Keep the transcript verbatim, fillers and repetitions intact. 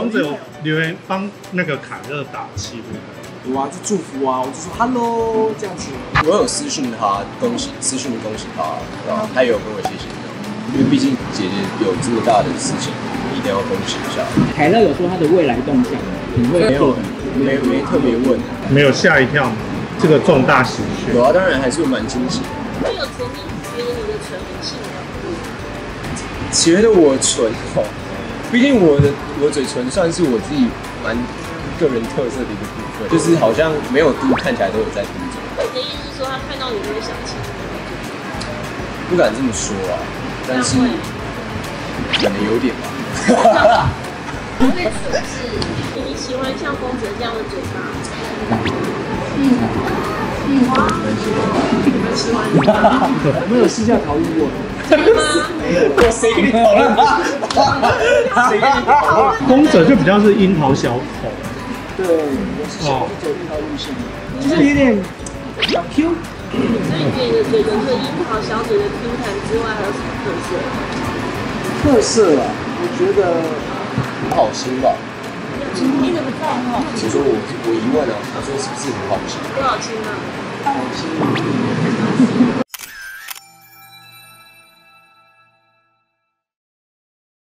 公子有留言帮那个凯乐打气， 有啊，就祝福啊，我就说 hello 这样子。 我有私讯他恭喜，私讯恭喜他，然后他也有跟我谢谢因为毕竟姐姐有这么大的事情，一定要恭喜一下。 凯乐有说他的未来动向，你会没有没没特别问， 没有吓一跳吗？这个重大喜讯。 有啊，当然还是蛮惊喜。 会有曾经觉得你的唇很性感吗？ 觉得我唇哦，毕竟我的我嘴唇算是我自己蛮个人特色的一个部分，就是好像没有嘟，看起来都有在嘟嘴。 你的意思是说他看到你就会想亲？ 不敢这么说啊，但是可能有点吧。 因为只是你喜欢像公子这样的嘴巴。嗯嗯哇，你们喜欢吗？ 我们有私下讨论过。 真的吗？ 我谁跟你讨论？谁跟你讨论？ 公子就比较是樱桃小口。 对，我是想是走樱桃路线的，就是有点小 Q。 所以你觉得你的嘴唇除了樱桃小嘴的 Q 弹之外，还有什么特色？ 特色啊，我觉得好心吧。 你怎么知道很好我说我我疑问啊，他说是不是很好心？ 多少斤啊？ 好心。